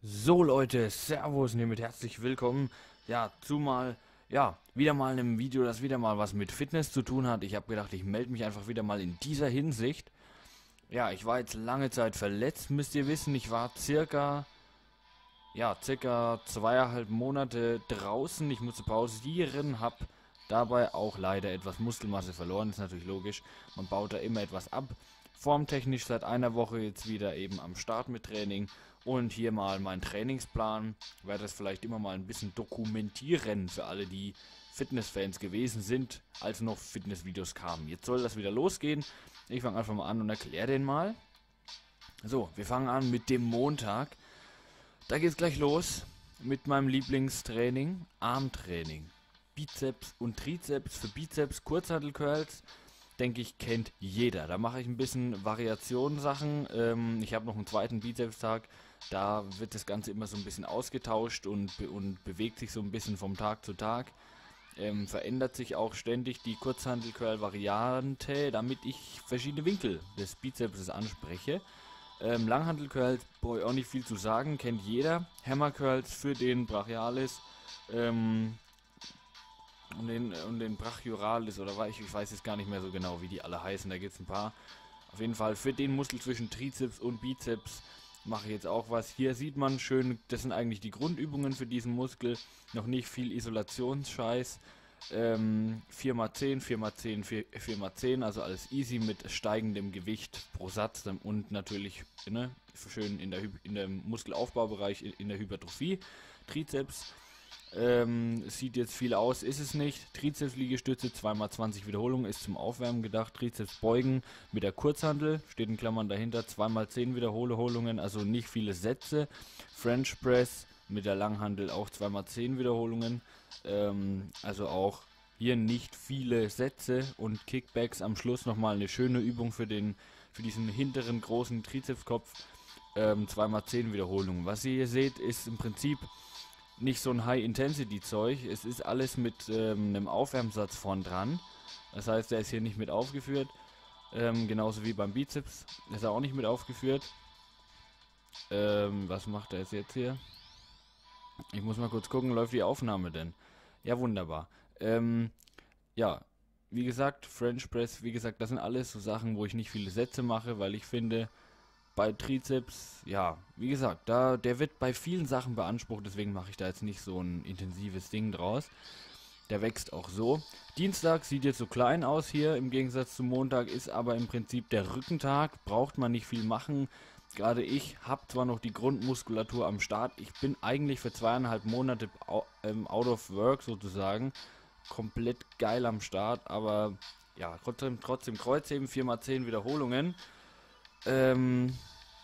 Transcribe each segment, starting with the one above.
So Leute, Servus und hiermit herzlich willkommen, wieder mal einem Video, das wieder mal was mit Fitness zu tun hat. Ich habe gedacht, ich melde mich einfach wieder mal in dieser Hinsicht. Ja, ich war jetzt lange Zeit verletzt, müsst ihr wissen. Ich war circa 2,5 Monate draußen. Ich musste pausieren, habe dabei auch leider etwas Muskelmasse verloren. Ist natürlich logisch, man baut da immer etwas ab. Formtechnisch seit einer Woche jetzt wieder eben am Start mit Training. Und hier mal mein Trainingsplan. Werde das vielleicht immer mal ein bisschen dokumentieren für alle, die Fitnessfans gewesen sind, als noch Fitnessvideos kamen. Jetzt soll das wieder losgehen. Ich fange einfach mal an und erkläre den mal. So, wir fangen an mit dem Montag. Da geht's gleich los mit meinem Lieblingstraining, Armtraining. Bizeps und Trizeps. Für Bizeps Kurzhantelcurls, denke ich, kennt jeder. Da mache ich ein bisschen Variationssachen. Ich habe noch einen zweiten Bizepstag. Da wird das Ganze immer so ein bisschen ausgetauscht und bewegt sich so ein bisschen vom Tag zu Tag. Verändert sich auch ständig die Kurzhantel-Curl-Variante, damit ich verschiedene Winkel des Bizepses anspreche. Langhantel-Curls brauche ich auch nicht viel zu sagen, kennt jeder. Hammer-Curls für den Brachialis und den Brachioralis oder ich weiß jetzt gar nicht mehr so genau, wie die alle heißen, da gibt es ein paar. Auf jeden Fall für den Muskel zwischen Trizeps und Bizeps mache ich jetzt auch was. Hier sieht man schön, das sind eigentlich die Grundübungen für diesen Muskel. Noch nicht viel Isolationsscheiß. 4x10, 4x10, 4x10, also alles easy mit steigendem Gewicht pro Satz und natürlich schön in der Muskelaufbaubereich, in der Hypertrophie. Trizeps. Sieht jetzt viel aus, ist es nicht. Trizeps-Liegestütze, 2x20 Wiederholungen, ist zum Aufwärmen gedacht. Trizeps-Beugen mit der Kurzhantel, steht in Klammern dahinter, 2x10 Wiederholungen, also nicht viele Sätze. French Press mit der Langhantel auch 2x10 Wiederholungen, also auch hier nicht viele Sätze. Und Kickbacks am Schluss nochmal eine schöne Übung für diesen hinteren großen Trizepskopf, 2x10 Wiederholungen. Was ihr hier seht, ist im Prinzip nicht so ein High-Intensity-Zeug. Es ist alles mit einem Aufwärmsatz vorn dran. Das heißt, der ist hier nicht mit aufgeführt. Genauso wie beim Bizeps ist er auch nicht mit aufgeführt. Was macht er jetzt hier? Ich muss mal kurz gucken, läuft die Aufnahme denn? Ja, wunderbar. Ja, wie gesagt, French Press, wie gesagt, das sind alles so Sachen, wo ich nicht viele Sätze mache, weil ich finde, bei Trizeps, ja, wie gesagt, der wird bei vielen Sachen beansprucht, deswegen mache ich da jetzt nicht so ein intensives Ding draus. Der wächst auch so. Dienstag sieht jetzt so klein aus hier, im Gegensatz zum Montag, ist aber im Prinzip der Rückentag, braucht man nicht viel machen. Gerade ich habe zwar noch die Grundmuskulatur am Start, ich bin eigentlich für 2,5 Monate out of work sozusagen, komplett geil am Start, aber ja, trotzdem Kreuzheben, 4x10 Wiederholungen. Ähm,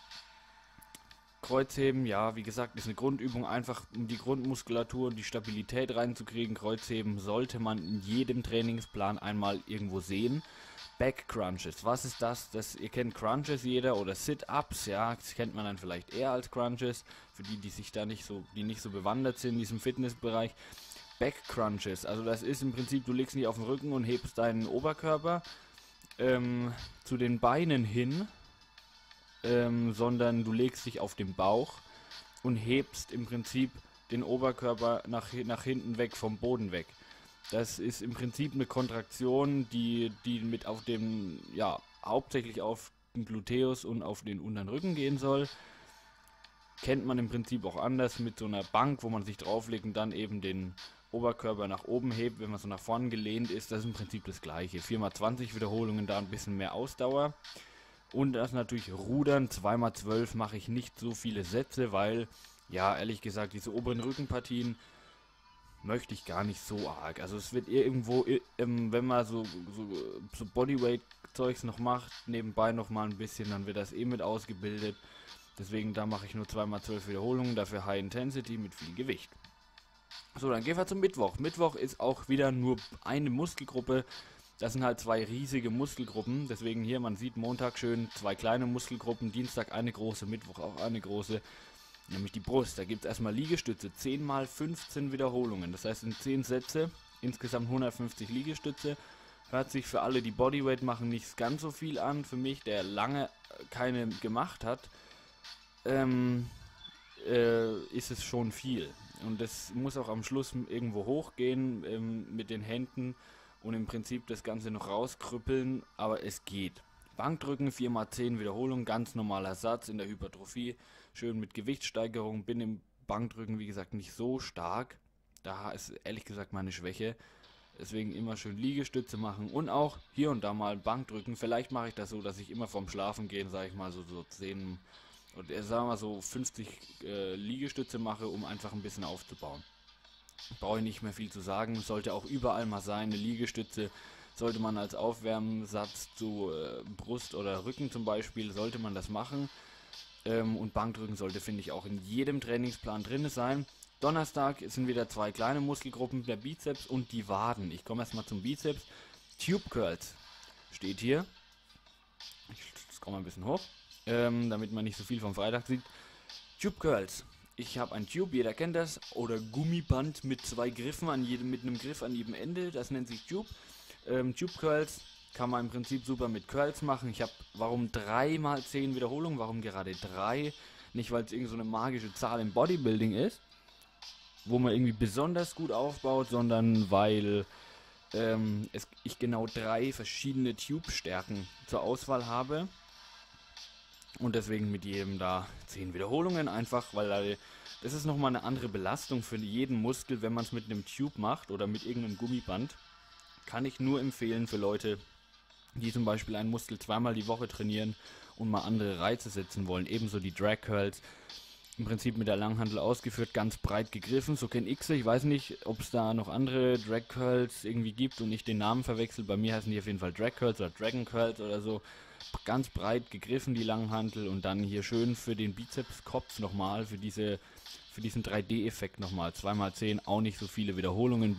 Kreuzheben, ja, wie gesagt, ist eine Grundübung, einfach um die Grundmuskulatur und die Stabilität reinzukriegen. Kreuzheben sollte man in jedem Trainingsplan einmal irgendwo sehen. Back Crunches, was ist das? Ihr kennt Crunches jeder oder Sit-Ups, ja, das kennt man dann vielleicht eher als Crunches, für die sich da die nicht so bewandert sind in diesem Fitnessbereich. Back Crunches, also das ist im Prinzip, du legst dich auf den Rücken und hebst deinen Oberkörper zu den Beinen hin, sondern du legst dich auf den Bauch und hebst im Prinzip den Oberkörper nach hinten weg, vom Boden weg. Das ist im Prinzip eine Kontraktion, die mit auf dem, ja, hauptsächlich auf den Gluteus und auf den unteren Rücken gehen soll. Kennt man im Prinzip auch anders mit so einer Bank, wo man sich drauflegt und dann eben den Oberkörper nach oben hebt, wenn man so nach vorne gelehnt ist. Das ist im Prinzip das gleiche. 4x20 Wiederholungen, da ein bisschen mehr Ausdauer. Und das natürlich Rudern, 2x12 mache ich nicht so viele Sätze, weil, ja, ehrlich gesagt, diese oberen Rückenpartien möchte ich gar nicht so arg. Also es wird irgendwo, wenn man so Bodyweight-Zeugs noch macht, nebenbei noch mal ein bisschen, dann wird das mit ausgebildet. Deswegen, da mache ich nur 2x12 Wiederholungen, dafür High Intensity mit viel Gewicht. So, dann gehen wir zum Mittwoch. Mittwoch ist auch wieder nur eine Muskelgruppe. Das sind halt zwei riesige Muskelgruppen, deswegen hier, man sieht Montag schön zwei kleine Muskelgruppen, Dienstag eine große, Mittwoch auch eine große, nämlich die Brust. Da gibt es erstmal Liegestütze, 10 mal 15 Wiederholungen, das heißt in 10 Sätze, insgesamt 150 Liegestütze. Hört sich für alle, die Bodyweight machen, nicht ganz so viel an. Für mich, der lange keine gemacht hat, ist es schon viel. Und das muss auch am Schluss irgendwo hochgehen mit den Händen und im Prinzip das Ganze noch rauskrüppeln, aber es geht. Bankdrücken, 4x10 Wiederholungen, ganz normaler Satz in der Hypertrophie, schön mit Gewichtssteigerung, bin im Bankdrücken wie gesagt nicht so stark, da ist ehrlich gesagt meine Schwäche, deswegen immer schön Liegestütze machen und auch hier und da mal Bankdrücken, vielleicht mache ich das so, dass ich immer vorm Schlafen gehen, sage ich mal so 10 oder sagen wir mal so 50 Liegestütze mache, um einfach ein bisschen aufzubauen. Brauche ich nicht mehr viel zu sagen, sollte auch überall mal sein, eine Liegestütze sollte man als Aufwärmsatz zu Brust oder Rücken zum Beispiel, sollte man das machen. Und Bankdrücken sollte, finde ich, auch in jedem Trainingsplan drin sein. Donnerstag sind wieder 2 kleine Muskelgruppen, der Bizeps und die Waden. Ich komme erstmal zum Bizeps. Tube Curls steht hier. Ich scroll mal ein bisschen hoch, damit man nicht so viel vom Freitag sieht. Tube Curls. Ich habe ein Tube, jeder kennt das, oder Gummiband mit 2 Griffen mit einem Griff an jedem Ende, das nennt sich Tube. Tube Curls kann man im Prinzip super mit Curls machen. Ich habe, warum 3x10 Wiederholungen, warum gerade 3? Nicht, weil es irgend so eine magische Zahl im Bodybuilding ist, wo man irgendwie besonders gut aufbaut, sondern weil ich genau 3 verschiedene Tube-Stärken zur Auswahl habe. Und deswegen mit jedem da 10 Wiederholungen einfach, weil das ist nochmal eine andere Belastung für jeden Muskel, wenn man es mit einem Tube macht oder mit irgendeinem Gummiband. Kann ich nur empfehlen für Leute, die zum Beispiel einen Muskel 2-mal die Woche trainieren und mal andere Reize setzen wollen. Ebenso die Drag Curls, im Prinzip mit der Langhantel ausgeführt, ganz breit gegriffen. So kenne ich sie. Ich weiß nicht, ob es da noch andere Drag Curls irgendwie gibt und ich den Namen verwechsel. Bei mir heißen die auf jeden Fall Drag Curls oder Dragon Curls oder so. Ganz breit gegriffen die Langhantel und dann hier schön für den Bizepskopf nochmal, für diesen 3D-Effekt nochmal 2x10, auch nicht so viele Wiederholungen,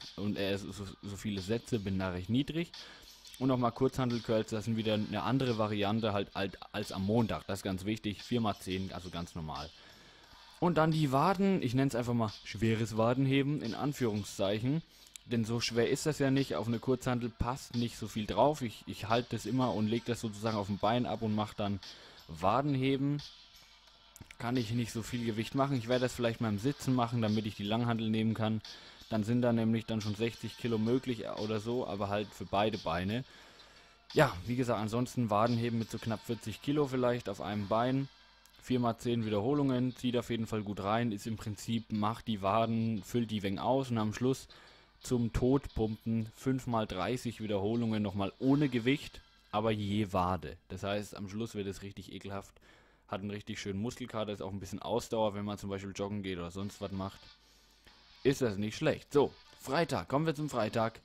so viele Sätze, bin da recht niedrig. Und nochmal Kurzhantel-Curls, das sind wieder eine andere Variante halt als am Montag, das ist ganz wichtig, 4x10, also ganz normal. Und dann die Waden, ich nenne es einfach mal schweres Wadenheben, in Anführungszeichen. Denn so schwer ist das ja nicht, auf eine Kurzhantel passt nicht so viel drauf. Ich halte das immer und lege das sozusagen auf dem Bein ab und mache dann Wadenheben. Kann ich nicht so viel Gewicht machen. Ich werde das vielleicht mal im Sitzen machen, damit ich die Langhantel nehmen kann. Dann sind da nämlich dann schon 60 Kilo möglich oder so, aber halt für beide Beine. Ja, wie gesagt, ansonsten Wadenheben mit so knapp 40 Kilo vielleicht auf einem Bein. 4x10 Wiederholungen, zieht auf jeden Fall gut rein, ist im Prinzip, macht die Waden, füllt die Weng aus und am Schluss zum Todpumpen 5x30 Wiederholungen nochmal ohne Gewicht, aber je Wade. Das heißt, am Schluss wird es richtig ekelhaft, hat einen richtig schönen Muskelkater, ist auch ein bisschen Ausdauer, wenn man zum Beispiel joggen geht oder sonst was macht. Ist das nicht schlecht. So, Freitag, kommen wir zum Freitag.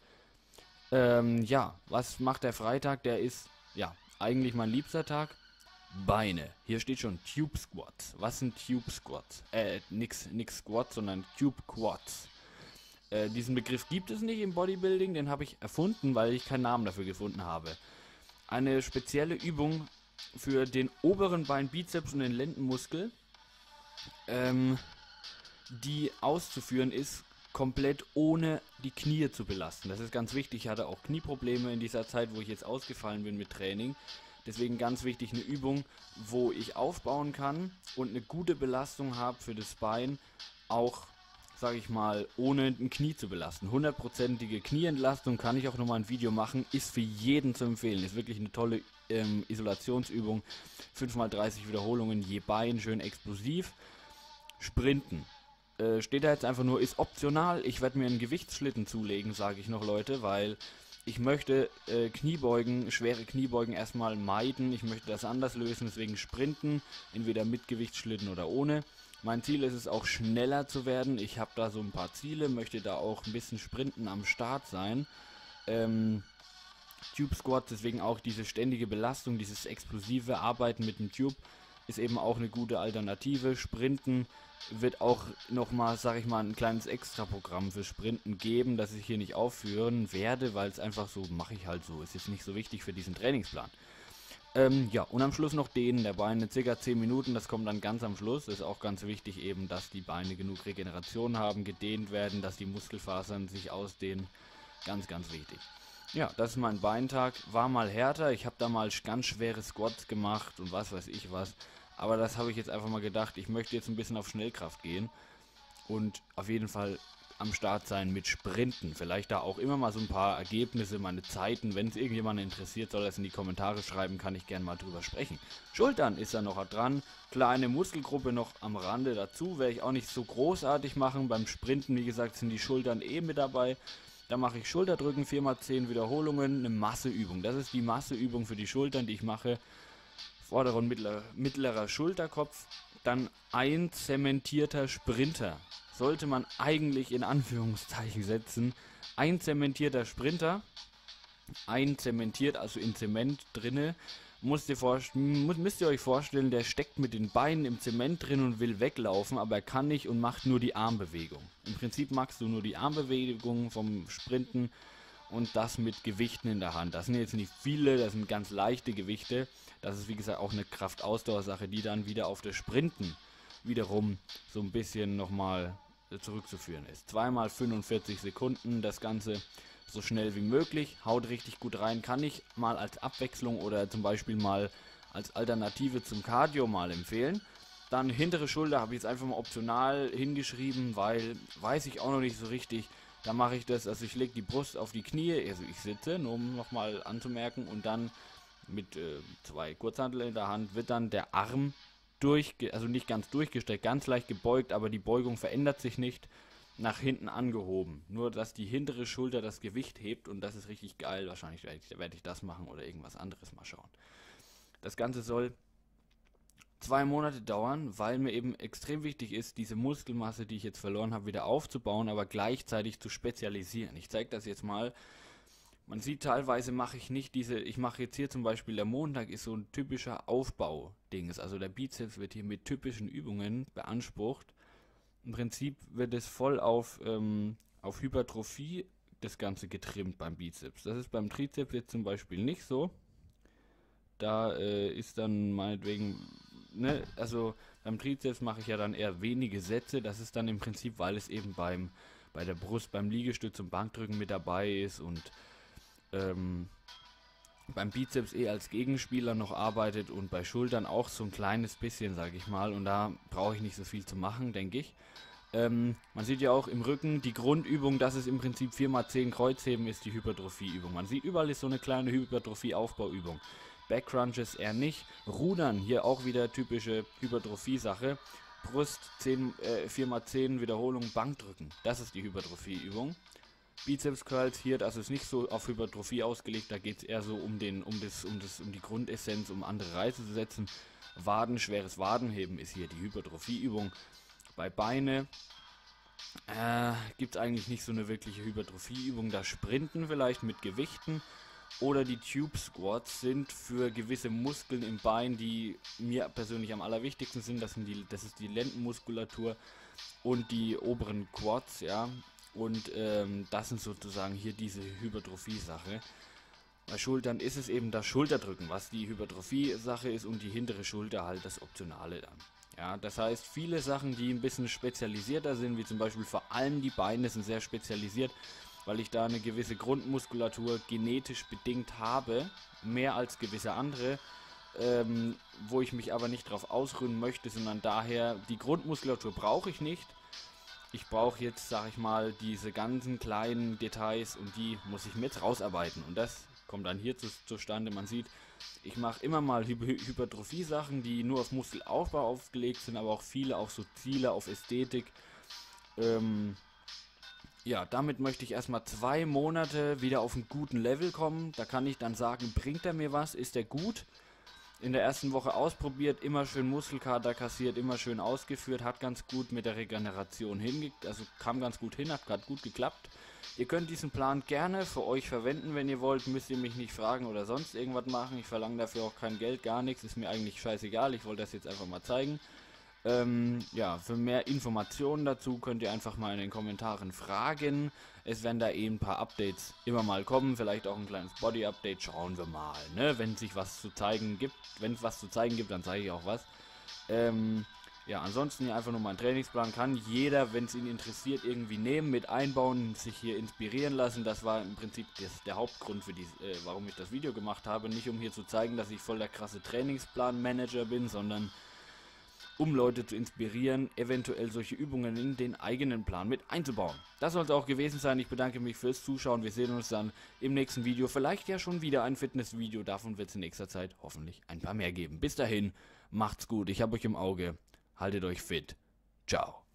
Ja, was macht der Freitag? Der ist, ja, eigentlich mein liebster Tag. Beine. Hier steht schon Tube Squats. Was sind Tube Squats? Nix Squats, sondern Tube Quads. Diesen Begriff gibt es nicht im Bodybuilding, den habe ich erfunden, weil ich keinen Namen dafür gefunden habe. Eine spezielle Übung für den oberen Beinbizeps und den Lendenmuskel, die auszuführen ist, komplett ohne die Knie zu belasten. Das ist ganz wichtig. Ich hatte auch Knieprobleme in dieser Zeit, wo ich jetzt ausgefallen bin mit Training. Deswegen ganz wichtig eine Übung, wo ich aufbauen kann und eine gute Belastung habe für das Bein, auch, sage ich mal, ohne ein Knie zu belasten. 100%ige Knieentlastung, kann ich auch nochmal ein Video machen, ist für jeden zu empfehlen. Ist wirklich eine tolle Isolationsübung. 5x30 Wiederholungen je Bein, schön explosiv. Sprinten. Steht da jetzt einfach nur, ist optional. Ich werde mir einen Gewichtsschlitten zulegen, sage ich noch, Leute, weil ich möchte Kniebeugen, schwere Kniebeugen erstmal meiden. Ich möchte das anders lösen, deswegen Sprinten, entweder mit Gewichtsschlitten oder ohne. Mein Ziel ist es auch, schneller zu werden. Ich habe da so ein paar Ziele, möchte da auch ein bisschen Sprinten am Start sein. Tube Squat, deswegen auch diese ständige Belastung, dieses explosive Arbeiten mit dem Tube ist eben auch eine gute Alternative. Sprinten wird auch nochmal, sage ich mal, ein kleines Extra-Programm für Sprinten geben, das ich hier nicht aufführen werde, weil es einfach so, mache ich halt so, ist jetzt nicht so wichtig für diesen Trainingsplan. Ja, und am Schluss noch Dehnen der Beine, ca. 10 Minuten, das kommt dann ganz am Schluss. Das ist auch ganz wichtig eben, dass die Beine genug Regeneration haben, gedehnt werden, dass die Muskelfasern sich ausdehnen. Ganz, ganz wichtig. Ja, das ist mein Beintag, war mal härter, ich habe da mal ganz schwere Squats gemacht und was weiß ich was. Aber das habe ich jetzt einfach mal gedacht, ich möchte jetzt ein bisschen auf Schnellkraft gehen und auf jeden Fall am Start sein mit Sprinten. Vielleicht da auch immer mal so ein paar Ergebnisse, meine Zeiten. Wenn es irgendjemanden interessiert, soll er es in die Kommentare schreiben, kann ich gerne mal drüber sprechen. Schultern ist da noch dran. Kleine Muskelgruppe noch am Rande dazu. Werde ich auch nicht so großartig machen. Beim Sprinten, wie gesagt, sind die Schultern mit dabei. Da mache ich Schulterdrücken, 4x10 Wiederholungen, eine Masseübung. Das ist die Masseübung für die Schultern, die ich mache. Vorderer und mittlerer Schulterkopf. Dann ein zementierter Sprinter. Sollte man eigentlich in Anführungszeichen setzen. Ein zementierter Sprinter, also in Zement drinne, müsst ihr euch vorstellen, der steckt mit den Beinen im Zement drin und will weglaufen, aber er kann nicht und macht nur die Armbewegung. Im Prinzip machst du nur die Armbewegung vom Sprinten und das mit Gewichten in der Hand. Das sind jetzt nicht viele, das sind ganz leichte Gewichte. Das ist wie gesagt auch eine Kraft-Ausdauer-Sache, die dann wieder auf das Sprinten wiederum so ein bisschen nochmal zurückzuführen ist. 2x45 Sekunden, das Ganze so schnell wie möglich, haut richtig gut rein, kann ich mal als Abwechslung oder zum Beispiel mal als Alternative zum Cardio mal empfehlen. Dann hintere Schulter habe ich jetzt einfach mal optional hingeschrieben, weil weiß ich auch noch nicht so richtig. Da mache ich das, also ich lege die Brust auf die Knie, also ich sitze, nur um nochmal anzumerken, und dann mit 2 Kurzhanteln in der Hand wird dann der Arm also nicht ganz durchgestreckt, ganz leicht gebeugt, aber die Beugung verändert sich nicht, nach hinten angehoben. Nur, dass die hintere Schulter das Gewicht hebt und das ist richtig geil. Wahrscheinlich werde ich das machen oder irgendwas anderes mal schauen. Das Ganze soll 2 Monate dauern, weil mir eben extrem wichtig ist, diese Muskelmasse, die ich jetzt verloren habe, wieder aufzubauen, aber gleichzeitig zu spezialisieren. Ich zeige das jetzt mal. Man sieht teilweise ich mache jetzt hier zum Beispiel, der Montag ist so ein typischer Aufbau-Dings, also der Bizeps wird hier mit typischen Übungen beansprucht. Im Prinzip wird es voll auf Hypertrophie das Ganze getrimmt beim Bizeps. Das ist beim Trizeps jetzt zum Beispiel nicht so. Da ist dann meinetwegen, ne, also beim Trizeps mache ich ja dann eher wenige Sätze. Das ist dann im Prinzip, weil es eben bei der Brust, beim Liegestütz und Bankdrücken mit dabei ist und beim Bizeps als Gegenspieler noch arbeitet und bei Schultern auch so ein kleines bisschen, sage ich mal. Und da brauche ich nicht so viel zu machen, denke ich. Man sieht ja auch im Rücken die Grundübung, das ist im Prinzip 4x10 Kreuzheben, ist die Hypertrophieübung. Man sieht überall ist so eine kleine Hypertrophie-Aufbauübung. Backcrunches eher nicht. Rudern, hier auch wieder typische Hypertrophie-Sache. Brust 4x10 Wiederholungen, Bankdrücken. Das ist die Hypertrophieübung. Bizeps Curls hier, das ist nicht so auf Hypertrophie ausgelegt, da geht es eher so um die Grundessenz, um andere Reize zu setzen. Schweres Wadenheben ist hier die Hypertrophieübung. Bei Beine gibt es eigentlich nicht so eine wirkliche Hypertrophieübung, da Sprinten vielleicht mit Gewichten oder die Tube Squats sind für gewisse Muskeln im Bein, die mir persönlich am allerwichtigsten sind. Das ist die Lendenmuskulatur und die oberen Quads, ja. Und das sind sozusagen hier diese Hypertrophie-Sache. Bei Schultern ist es eben das Schulterdrücken, was die Hypertrophie-Sache ist, und die hintere Schulter halt das Optionale dann. Ja, das heißt, viele Sachen, die ein bisschen spezialisierter sind, wie zum Beispiel vor allem die Beine, sind sehr spezialisiert, weil ich da eine gewisse Grundmuskulatur genetisch bedingt habe, mehr als gewisse andere, wo ich mich aber nicht darauf ausruhen möchte, sondern daher, die Grundmuskulatur brauche ich nicht. Ich brauche jetzt, sag ich mal, diese ganzen kleinen Details und die muss ich mir jetzt rausarbeiten. Und das kommt dann hier zustande. Man sieht, ich mache immer mal Hypertrophie-Sachen, die nur auf Muskelaufbau aufgelegt sind, aber auch viele auf so Ziele, auf Ästhetik. Ja, damit möchte ich erstmal 2 Monate wieder auf einen guten Level kommen. Da kann ich dann sagen, bringt er mir was? Ist er gut? In der ersten Woche ausprobiert, immer schön Muskelkater kassiert, immer schön ausgeführt, hat ganz gut mit der Regeneration kam ganz gut hin, hat gerade gut geklappt. Ihr könnt diesen Plan gerne für euch verwenden, wenn ihr wollt, müsst ihr mich nicht fragen oder sonst irgendwas machen. Ich verlange dafür auch kein Geld, gar nichts, ist mir eigentlich scheißegal, ich wollte das jetzt einfach mal zeigen. Ja, für mehr Informationen dazu könnt ihr einfach mal in den Kommentaren fragen. Es werden da ein paar Updates immer mal kommen, vielleicht auch ein kleines Body-Update, schauen wir mal, ne? Wenn es was zu zeigen gibt, dann zeige ich auch was. Ja, ansonsten hier einfach nur mal ein Trainingsplan, kann jeder, wenn es ihn interessiert, irgendwie nehmen, mit einbauen, sich hier inspirieren lassen. Das war im Prinzip der Hauptgrund für warum ich das Video gemacht habe, nicht um hier zu zeigen, dass ich voll der krasse Trainingsplan-Manager bin, sondern um Leute zu inspirieren, eventuell solche Übungen in den eigenen Plan mit einzubauen. Das soll es auch gewesen sein. Ich bedanke mich fürs Zuschauen. Wir sehen uns dann im nächsten Video. Vielleicht ja schon wieder ein Fitnessvideo. Davon wird es in nächster Zeit hoffentlich ein paar mehr geben. Bis dahin, macht's gut. Ich habe euch im Auge. Haltet euch fit. Ciao.